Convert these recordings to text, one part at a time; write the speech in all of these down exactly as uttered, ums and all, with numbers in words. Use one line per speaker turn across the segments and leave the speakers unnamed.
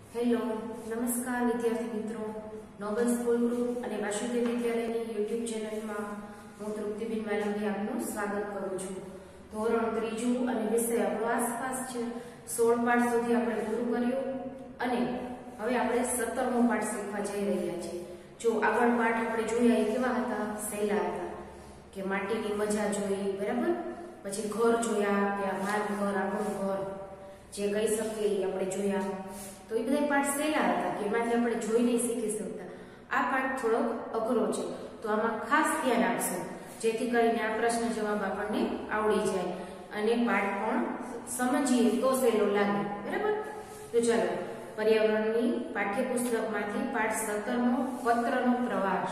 Hello નમસ્કાર વિદ્યાર્થી મિત્રો, નોબલ સ્કૂલ ગ્રુપ અને વાસુદેવ વિદ્યાલયની યુટ્યુબ ચેનલમાં હું તૃપ્તિબેન વાલંબી આપનું સ્વાગત કરું છું। ધોરણ ત્રીજું અને વિષય આપણો આસપાસ છે। સોળ પાઠ સુધી આપણે પૂરું કર્યું અને હવે આપણે સત્તરમો પાઠ શીખવા જઈ રહ્યા છીએ। જો આગળ પાઠ આપણે જોયા એ કેવા હતા? સહેલા હતા કે માટીની મજા જોઈ, બરાબર? પછી ઘર જોયા કે આ મારું ઘર, આપણું ઘર જે કહી શકીએ એ આપણે જોયા। તો એ બધા પાઠ સહેલા હતા કે એમાંથી આપણે જોઈને શીખી શકતા। આ પાઠ થોડો અઘરો છે, તો આમાં ખાસ ધ્યાન આપશો જેથી કરીને આ પ્રશ્ન જવાબ આપણને આવડી જાય અને પાઠ પણ સમજીએ તો સહેલો લાગે, બરાબર? તો ચાલો પર્યાવરણની પાઠ્યપુસ્તકમાંથી પાઠ સત્તરમો પત્રનો પ્રવાસ।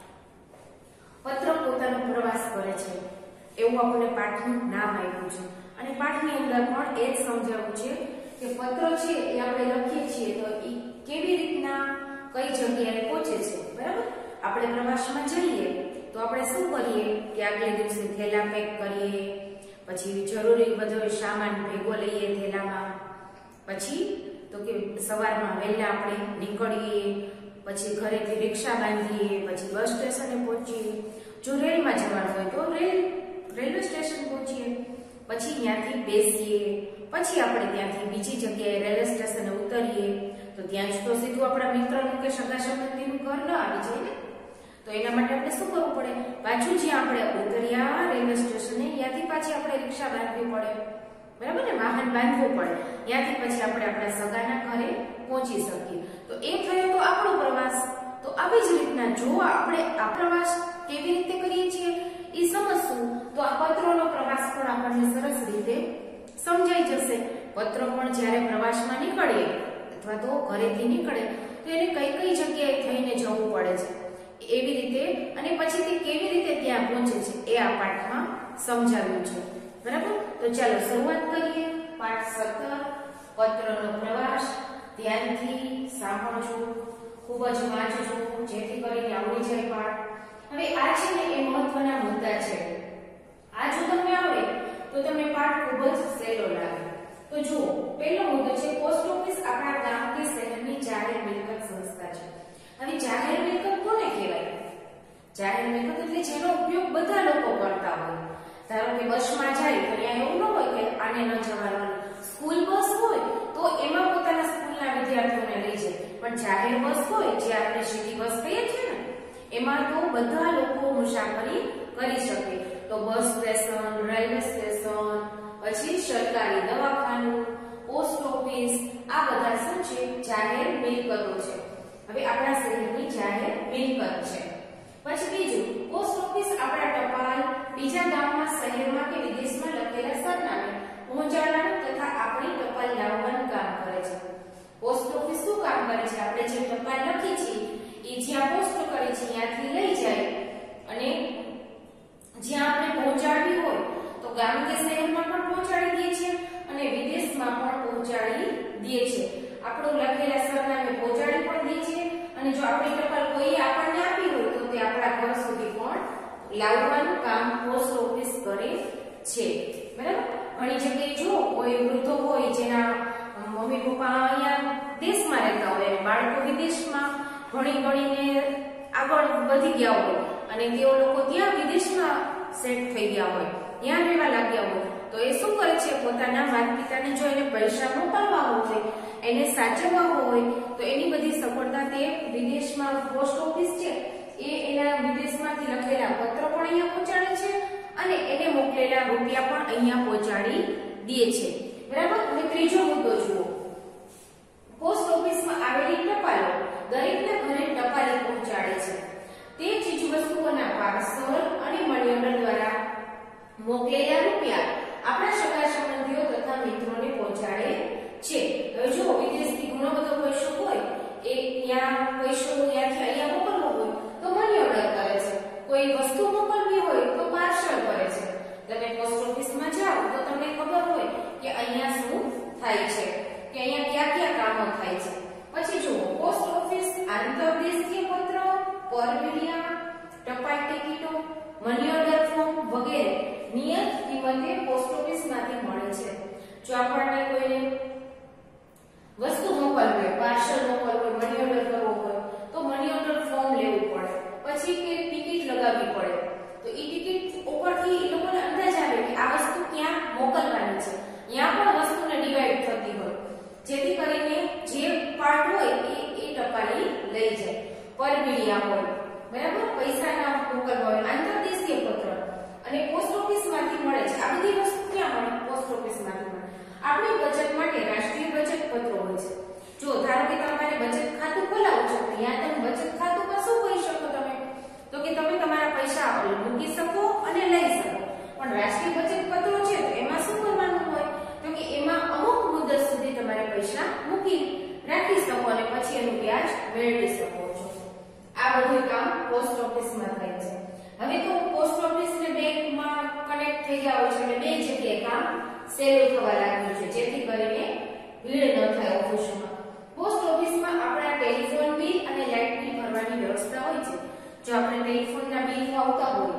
પત્ર પોતાનો પ્રવાસ કરે છે એવું આપણને પાઠનું નામ આપ્યું છે અને પાઠની અંદર પણ એ જ સમજાવવું છે કે પત્ર છે એ આપણે લખીએ છીએ તો એ કેવી રીતના કઈ જગ્યાએ પહોંચે છે, બરાબર? આપણે પ્રવાસમાં જઈએ તો આપણે શું કરીએ કે આગલે દિવસે થેલા પેક કરીએ, પછી જરૂરી બધો સામાન ભેગો લઈએ થેલામાં, પછી તો કે સવારમાં વહેલા આપણે નીકળીએ, પછી ઘરેથી રિક્ષા બાંધીએ, પછી બસ સ્ટેશને પહોંચીએ, જો રેલમાં જવાનું હોય તો રેલ રેલવે સ્ટેશન પહોંચીએ, પછી ત્યાંથી બેસીએ, પછી આપણે ત્યાંથી બીજી જગ્યાએ રેલવે સ્ટેશને ઉતરીએ તો ત્યાં જ તો સીધું આપણા મિત્રનું કે સગા સંબંધીનું ઘર ન આવી જાય ને, તો એના માટે આપણે શું કરવું પડે? પાછું જ્યાં આપણે ઉતર્યા રેલવે સ્ટેશને ત્યાંથી પાછી આપણે રિક્ષા બાંધવી પડે, બરાબર ને? વાહન બાંધવું પડે, ત્યાંથી પછી આપણે આપણા સગાના ઘરે પહોંચી શકીએ। તો એ થયો તો આપણો પ્રવાસ। તો આવી જ રીતના જો આપણે આ પ્રવાસ કેવી રીતે કરીએ છીએ એ સમજશું તો આ પત્રનો પ્રવાસ પણ આપણને સરસ રીતે સમજાઈ જશે। પત્ર પણ જ્યારે પ્રવાસમાં નીકળે અથવા તો ઘરેથી નીકળે તો એને કઈ કઈ જગ્યાએ થઈને જવું પડે છે એવી રીતે અને પછી તે કેવી રીતે ત્યાં પહોંચે છે એ આ પાઠમાં સમજાવ્યું છે, બરાબર? તો ચાલો શરૂઆત કરીએ। પાઠ સત્તર પત્રનો પ્રવાસ। ધ્યાનથી સાંભળજો, ખૂબ જ વાંચજો જેથી કરીને આવડી જાય પાઠ। હવે આ છે ને એ મહત્વના મુદ્દા છે। આ જો તમને આવડે તો તમને પાઠ ખૂબ જ સહેલો લાગે। તો જુઓ, પહેલો મુદ્દો છે પોસ્ટ ઓફિસ આપણા ગામ કે શહેરની જાહેર મિલકત સંસ્થા છે। હવે જાહેર મિલકત કોને કહેવાય? જાહેર મિલકત એટલે જેનો ઉપયોગ બધા લોકો કરતા હોય। ધારો કે બસમાં જાય તો ત્યાં એવું ન હોય કે આને ન જવાનું, સ્કૂલ બસ હોય તો એમાં પોતાના સ્કૂલના વિદ્યાર્થીઓને લઈ જાય, પણ જાહેર બસ હોય જે આપણે સિટી બસ કહીએ છીએ ને એમાં તો બધા લોકો મુસાફરી કરી શકે। તો બસ સ્ટેશન, રેલવે સ્ટેશન, પછી સરકારી દવાખાનું, પોસ્ટ ઓફિસ, આ બધા શું છે? જાહેર મિલકતો છે। હવે આપણા શહેરની જાહેર મિલકત છે। પછી બીજું, પોસ્ટ ઓફિસ આપણા ટપાલ બીજા ગામમાં, શહેરમાં કે વિદેશમાં લખેલા સરનામે પહોંચાડવાનું તથા આપણી ટપાલ લાવવાનું કામ કરે છે। પોસ્ટ ઓફિસ શું કામ કરે છે? આપણે જે ટપાલ લખી છે એ જ્યાં પોસ્ટ કરી છે ત્યાંથી લઈ જાય અને જ્યાં આપણે પહોંચાડવી હોય તો ગામ કે શહેરમાં પણ પહોંચાડી દે છે અને વિદેશમાં પણ પહોંચાડી દે છે। આપણું લખેલા સરનામે પહોંચાડી પણ દે છે અને જો આપણી ટપાલ કોઈએ આપણને આપી હોય તો તે આપણા ઘર સુધી પણ લાવવાનું કામ પોસ્ટ ઓફિસ કરે છે, બરાબર? ઘણી જગ્યાએ જો કોઈ વૃદ્ધો હોય જેના મમ્મી પપ્પા અહીંયા દેશમાં રહેતા હોય અને બાળકો વિદેશમાં ભણી ભણીને આગળ વધી ગયા હોય અને તેઓ લોકો ત્યાં વિદેશમાં સેટ થઈ ગયા હોય, ત્યાં રહેવા લાગ્યા હોય તો એ શું કરે છે? પોતાના માતા પિતાને જો એને પૈસા મોકલવા હોય, એને સાચવવા હોય તો એની બધી સફળતા તે વિદેશમાં પોસ્ટ ઓફિસ છે એ એના વિદેશમાંથી લખેલા પત્ર પણ અહીંયા પહોંચાડે છે અને એને મોકલેલા રૂપિયા પણ અહીંયા પહોંચાડી દે છે, બરાબર? અને ત્રીજો મુદ્દો જુઓ, પોસ્ટ ઓફિસમાં આવેલી ટપાલો દરેકના ઘરે ટપાલી પહોંચાડે છે। તે ચીજવસ્તુઓના પાર્સલ અને મની ઓર્ડર દ્વારા મોકલેલા રૂપિયા આપણા સગા સંબંધીઓ તથા મિત્રોને પહોંચાડે છે। હવે જો વિદેશથી ઘણો બધો પૈસો હોય એ ત્યાં પૈસો ત્યાંથી અહીંયા મોકલવો હોય તો મની ઓર્ડર કરે છે, કોઈ વસ્તુ મોકલવી હોય તો પાર્સલ કરે છે। તમે પોસ્ટ ઓફિસમાં જાઓ તો તમને ખબર હોય કે અહીંયા શું થાય છે, કે અહીંયા ક્યાં ક્યાં કામો થાય છે। પછી જુઓ, પોસ્ટ ઓફિસ આંતરદેશીય પત્ર, પરમિલિયા, ટપાલ ટિકિટો, મની ઓર્ડર ફોર્મ વગેરે નિયત કિંમતે પોસ્ટ ઓફિસમાંથી મળે છે। જો આપણને કોઈને વસ્તુ મોકલવી પાર્સલ મોકલવું હોય, મની ઓર્ડર કરવો હોય તો મની ઓર્ડર ફોર્મ લેવું પડે, પછી કે ટિકિટ લગાવવી પડે. તો એ ટિકિટ ઉપરથી એ લોકોને અંદાજ આવે કે આ વસ્તુ ક્યાં મોકલવાની છે. ત્યાં પણ વસ્તુને ડિવાઈડ થતી હોય, જેથી કરીને જે પાર્ટ હોય એ એ ટપાલી લઈ જાય. પરબીડિયા હોય, બરાબર, પૈસાના મોકલવા હોય, આંતરદેશીય પત્ર અને પોસ્ટ ઓફિસમાંથી મળે છે. આ બધી વસ્તુ ક્યાં મળે? પોસ્ટ ઓફિસમાંથી મળે. આપણી બચત માટે રાષ્ટ્રીય બચત પત્રો હોય છે. જો ધારો કે તમારે બચત ખાતું ખોલાવવું છે, ત્યાં તમે બચત ખાતુંમાં શું કરી શકો? તમે તો કે તમે તમારા પૈસા મૂકી શકો અને લઈ શકો. પણ રાષ્ટ્રીય બચત પત્રો છે તો એમાં શું કરવાનું હોય? તો કે એમાં અમુક મુદત સુધી તમારે પૈસા મૂકી રાખી શકો અને પછી એનું વ્યાજ મેળવી શકો છો. આ બધું કામ પોસ્ટ ઓફિસમાં થાય છે. હવે તો પોસ્ટ ઓફિસ ને બેંકમાં કનેક્ટ થઈ ગયા હોય છે એટલે બે જગ્યાએ કામ સહેલું થવા લાગ્યું છે, જેથી કરીને ભીડ ન થાય ઓફિસોમાં. પોસ્ટ ઓફિસમાં આપણા ટેલિફોન બિલ અને લાઇટ બિલ ભરવાની વ્યવસ્થા હોય છે. જો આપણે ટેલિફોનના બિલ આવતા હોય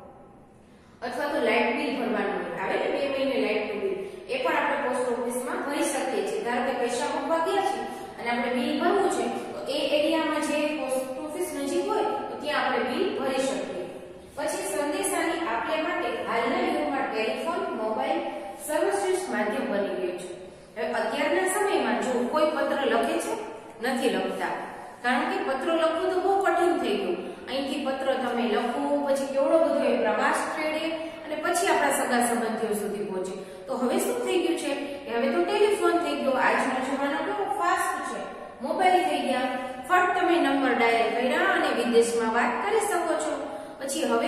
અથવા તો લાઇટ બિલ ભરવાનું હોય, આવે ને બે મહિને લાઇટનું બિલ, એ પણ આપણે પોસ્ટ ઓફિસમાં ભરી શકીએ છીએ. ધારો કે પૈસા મૂકવા ગયા છે અને આપણે બિલ ભરવું છે તો એ એરિયામાં જે પોસ્ટ ઓફિસ નજીક હોય તો ત્યાં આપણે બિલ ભરી શકીએ. પછી સંદેશાની આપલે માટે હાલના યુગમાં ટેલિફોન, મોબાઈલ સર્વશ્રેષ્ઠ માધ્યમ બની ગયું છે. હવે અત્યારના સમયમાં જો કોઈ પત્ર લખે છે, નથી લખતા, કારણ કે પત્ર લખવું તો બહુ કઠિન થઈ ગયું. અહીંથી પત્ર તમે લખો, પછી કેવડો બધો એ પ્રવાસ ટ્રેડે અને પછી આપણા સગા સંબંધીઓ સુધી પહોંચે. તો હવે શું થઈ ગયું છે કે હવે તો ટેલિફોન થઈ ગયો, આજનો જમાનો કેવો ફાસ્ટ છે, મોબાઈલ થઈ ગયા, ફટ તમે નંબર ડાયલ કર્યા અને વિદેશમાં વાત કરી શકો છો. પછી હવે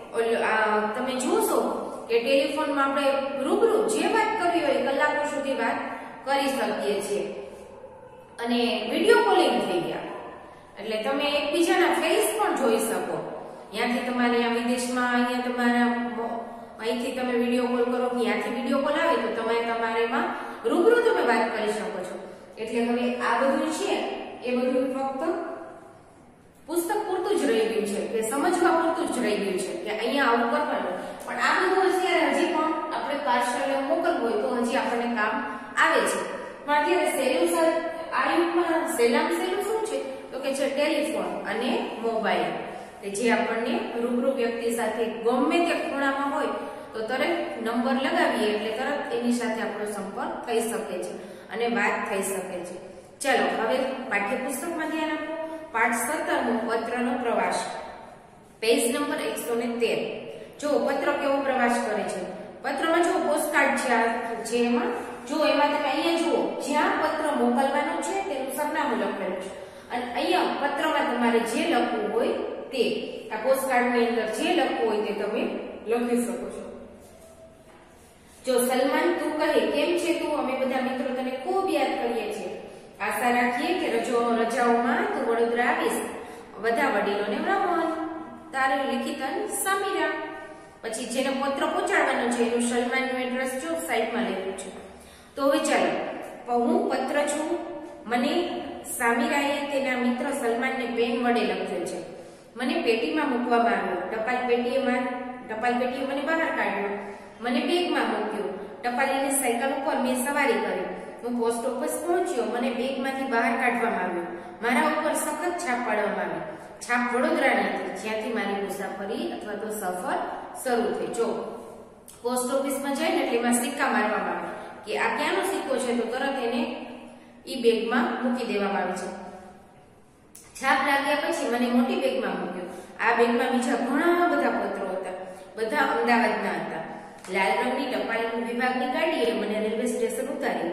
તમે જોશો કે ટેલિફોનમાં આપણે રૂબરૂ જે વાત કરવી હોય કલાકો સુધી વાત કરી શકીએ છીએ. અને વિડિયો કોલિંગ થઈ ગયા એટલે તમે એકબીજાના ફેસ પણ જોઈ શકો. ત્યાંથી તમારે અહીંયા વિદેશમાં અહીંયા તમારા અહીંથી તમે વિડિયો કોલ કરો, ત્યાંથી વિડિયો કોલ આવે તો તમે તમારે એમાં રૂબરૂ તમે વાત કરી શકો છો. એટલે હવે આ બધું છે એ બધું ફક્ત પુસ્તક પૂરતું જ રહી ગયું છે, કે સમજવા પૂરતું જ રહી ગયું છે કે અહીંયા આવું કરવાનું. પણ આ બધું અત્યારે હજી પણ આપણે પાર્સલ મોકલવું હોય તો હજી આપણને કામ આવે છે. પણ અત્યારે સહેલું આ યુગમાં સહેલામાં સહેલું શું છે તો કે છે ટેલિફોન અને મોબાઈલ, કે જે આપણને રૂબરૂ વ્યક્તિ સાથે ગમે તે ખૂણામાં હોય તો તરત નંબર લગાવીએ એટલે તરત એની સાથે આપણો સંપર્ક થઈ શકે છે અને વાત થઈ શકે છે. ચલો હવે પાઠ્યપુસ્તકમાં ધ્યાન આપો. પાઠ સત્તર પત્રનો પ્રવાસ, પેજ નંબર એકસો ને તેર. જો પત્ર કેવો પ્રવાસ કરે છે. પત્રમાં જો પોસ્ટકાર્ડ છે, જે એમાં જો એમાં તમે અહીંયા જુઓ જ્યાં પત્ર મોકલવાનું છે તેનું સરનામું લખેલું છે અને અહીંયા પત્રમાં તમારે જે લખવું હોય તે આ પોસ્ટકાર્ડની અંદર જે લખવું હોય તે તમે લખી શકો છો. જો સલમાન તું કહે કેમ છે તું, અમે બધા મિત્રો તને ખૂબ યાદ કરીએ છીએ. આશા રાખીએ કે રજો રજાઓમાં તું વડોદરા આવીશ. બધા વડીલોને નમન. તારે લિખિતન સમીરા. પછી જેને પત્ર પહોંચાડવાનો છે એનું સલમાનનું એડ્રેસ જો સાઈડમાં લખ્યું છે. તો હવે ચાલો, હું પત્ર છું, મને સામીરાએ તેના મિત્ર સલમાનને પેન વડે લખ્યો છે. મને પેટીમાં મૂકવામાં આવ્યો. ટપાલ પેટીમાં ટપાલ પેટીએ મને બહાર કાઢ્યો. મને બેગમાં મૂક્યો. ટપાલીની સાયકલ ઉપર મેં સવારી કરી. હું પોસ્ટ ઓફિસ પહોંચ્યો. મને બેગમાંથી બહાર કાઢવામાં આવ્યો. મારા ઉપર સખત છાપ પાડવામાં આવી. છાપ વડોદરાની હતી, જ્યાંથી મારી મુસાફરી અથવા તો સફર શરૂ થઈ. જો પોસ્ટ ઓફિસમાં જાય ને એટલે એમાં સિક્કા મારવામાં આવે કે આ ક્યાંનો સિક્કો છે તો તરત એને ઈ બેગમાં મૂકી દેવામાં આવે છે. છાપ લાગ્યા પછી મને મોટી બેગમાં મૂક્યો. આ બેગમાં બીજા ઘણા બધા પત્રો હતા, બધા અમદાવાદના હતા. લાલ રંગની ટપાલ વિભાગની ગાડીએ મને રેલવે સ્ટેશન ઉતારી.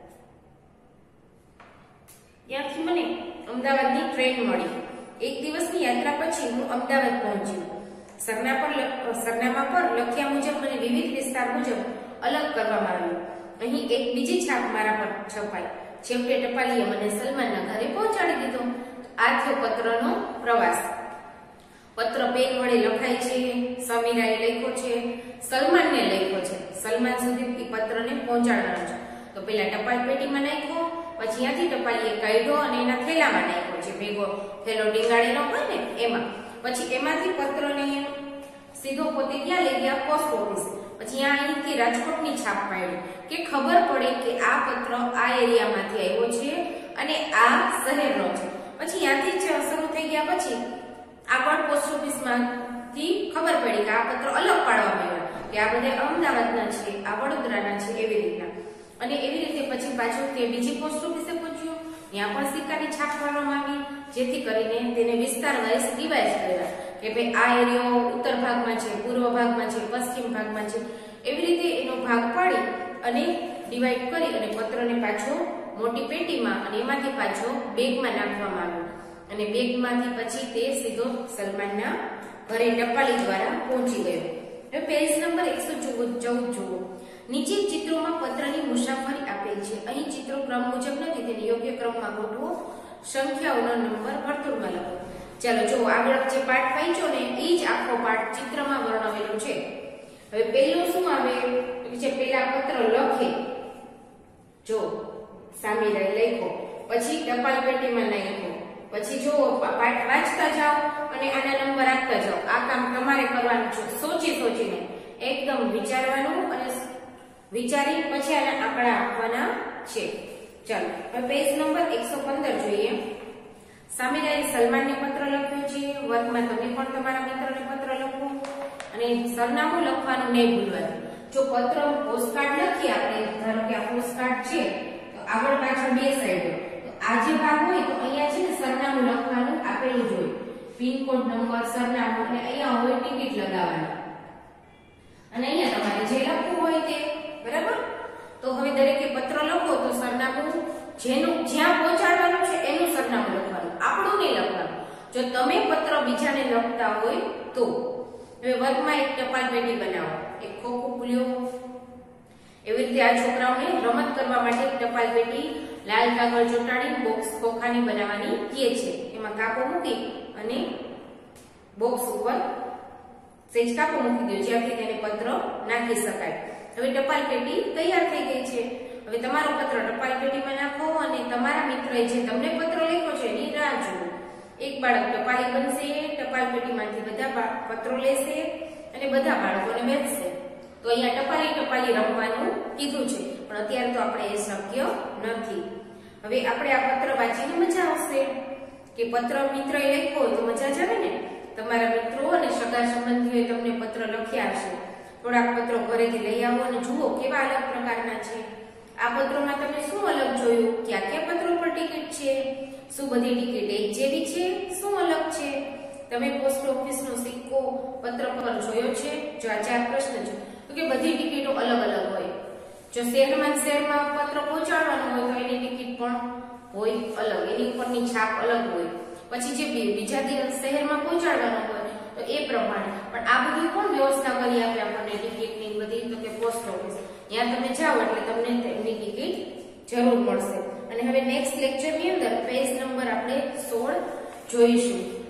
ત્યાંથી મને અમદાવાદની ટ્રેન મળી. એક દિવસની યાત્રા પછી હું અમદાવાદ પહોંચ્યો. સરનામા પર સરનામા પર લખ્યા મુજબ મને વિવિધ વિસ્તાર મુજબ અલગ કરવામાં આવ્યું. અહીં એક બીજી છાપ મારા પર છપાઈ. છેવટે ટપાલીએ મને સલમાનના ઘરે પહોંચાડી દીધો. આ થયો પત્રનો પ્રવાસ. પત્ર પેન વડે લખાય છે, સમીરાએ લખ્યો છે, સલમાનને લખ્યો છે. સલમાન સુધી પત્રને પહોંચાડવાનો છે. તો પેલા ટપાલ પેટીમાં નાખ્યો, પછી ત્યાંથી ટપાલીએ કાઢ્યો અને એના થેલામાં નાખ્યો છે. ભેગો થેલો ટીંગાડેલો હોય ને એમાં. પછી એમાંથી પત્રને સીધો પોતે ક્યાં લઈ ગયા? Post office. પછી અહીંથી રાજકોટની છાપ પાડી કે ખબર પડે કે આ પત્ર આ એરિયામાંથી આવ્યો છે અને આ શહેરનો છે. પછી ત્યાંથી જ શરૂ થઈ ગયા પછી આગળ પોસ્ટ ઓફિસમાંથી ખબર પડી કે આ પત્ર અલગ પાડવામાં આવ્યા કે આ બધા અમદાવાદના છે, આ વડોદરાના છે, એવી રીતના. અને એવી રીતે પછી પાછું તે બીજી પોસ્ટ ઓફિસે પહોંચ્યું, ત્યાં પણ સિક્કાની છાપ પાડવામાં આવી, જેથી કરીને તેને વિસ્તાર વાઇઝ ડિવાઇડ કર્યા કે ભાઈ આ એરિયો ઉત્તર ભાગમાં છે, પૂર્વ ભાગમાં છે, પશ્ચિમ ભાગમાં છે. એવી રીતે એનો ભાગ પાડી અને ડિવાઈડ કરી અને પત્રને પાછો મોટી પેટીમાં અને એમાંથી પાછો બેગમાં નાખવામાં આવ્યો. અને બેગમાંથી પછી તે સીધો સલમાનના ઘરે ટપાલી દ્વારા પહોંચી ગયો. હવે પેજ નંબર એકસો ચૌદ જુઓ. નીચે ચિત્રોમાં પત્રની મુસાફરી આપેલ છે. અહીં ચિત્રો ક્રમ મુજબ નથી, તેને યોગ્ય ક્રમમાં ગોઠવો. સંખ્યાઓનો નંબર વર્તુળમાં લખો. ચાલો જો આગળ જે પાઠ વાંચ્યો ને એ જ આખો પાઠ ચિત્રમાં વર્ણવેલો છે. હવે પહેલું શું આવે છે, પેલા પત્ર લખે, જો સામે લખો, પછી ટપાલ પેટીમાં નાખો, પછી જો પાઠ વાંચતા જાઓ અને આના નંબર આપતા જાઓ. આ કામ તમારે કરવાનું છે, સોચી સોચીને એકદમ વિચારવાનું અને વિચારી પછી આના આંકડા આપવાના છે. ચાલો હવે પેજ નંબર એકસો પંદર જોઈએ. સામેદારે સલમાનને પત્ર લખ્યો છે. વર્ગમાં તમે પણ તમારા મિત્રને પત્ર લખો અને સરનામું લખવાનું નહીં ભૂલવાનું. જો પત્ર પોસ્ટકાર્ડ લખીએ આપણે, ધારો કે આ પોસ્ટકાર્ડ છે તો આગળ પાછળ બે સાઈડ હોય, તો આ જે ભાગ હોય તો અહીંયા છે ને સરનામું લખવાનું આપેલું જ હોય, પિનકોડ નંબર, સરનામું, અને અહીંયા હોય ટિકિટ લગાવવાની અને અહીંયા તમારે જે લખવું હોય તે. બરાબર? તો હવે દરેકે પત્ર લખો તો સરનામું જેનું જ્યાં પહોંચાડવાનું છે એનું સરનામું લખવાનું, આપણું નહીં લખવાનું. જો તમે પત્ર બીજાને લખતા હોય તો. હવે વર્ગમાં એક ટપાલ પેટી બનાવો, એક ખોખો ખુલ્યો. એવી રીતે આ છોકરાઓને રમત કરવા માટે એક ટપાલ પેટી લાલ કાગળ ચોંટાડી બોક્સ ખોખાની બનાવવાની કહે છે. એમાં કાપો મૂકી અને બોક્સ ઉપર સેજ કાપો મૂકી દો, જ્યાંથી તેને પત્ર નાખી શકાય. હવે ટપાલ પેટી તૈયાર થઈ ગઈ છે. હવે તમારો પત્ર ટપાલ પેટીમાં નાખો અને તમારા મિત્રએ જે તમને પત્ર લખ્યો છે એની રાહ જુઓ. એક બાળક ટપાલી બનશે, ટપાલ પેટીમાંથી બધા પત્રો લેશે અને બધા બાળકોને વહેંચશે. તો અહીંયા ટપાલી ટપાલી રમવાનું કીધું છે, પણ અત્યારે તો આપણે એ શક્ય નથી. હવે આપણે આ પત્ર વાંચીને મજા આવશે કે પત્ર મિત્રએ લખ્યો તો મજા જ આવે ને. તમારા મિત્રો અને સગા સંબંધીઓએ તમને પત્ર લખ્યા હશે. થોડાક પત્રો ઘરેથી લઈ આવો અને જુઓ કેવા અલગ પ્રકારના છે. આ પત્રોમાં તમે શું અલગ જોયું, ક્યાં ક્યાં પત્રો પર ટિકિટ છે, શું બધી ટિકિટ એક જેવી છે, શું અલગ છે. તમે પોસ્ટ ઓફિસનો સિક્કો પત્ર પર જોયો છે? જો આ ચાર પ્રશ્ન છે તો કે બધી ટિકિટો અલગ અલગ હોય. જો શહેરમાં શહેરમાં પત્ર પહોંચાડવાનું હોય તો એની ટિકિટ પણ હોય અલગ, એની ઉપરની છાપ અલગ હોય. પછી જે બીજા દિવસ શહેરમાં પહોંચાડવાનું હોય તો એ પ્રમાણે. પણ આ બધી કોણ વ્યવસ્થા કરી આપે આપણને ટિકિટની બધી? તો કે પોસ્ટ ઓફિસ. ત્યાં તમે જાઓ એટલે તમને તેમની ટિકિટ જરૂર મળશે. અને હવે નેક્સ્ટ લેક્ચરની અંદર પેજ નંબર આપણે સોળ જોઈશું.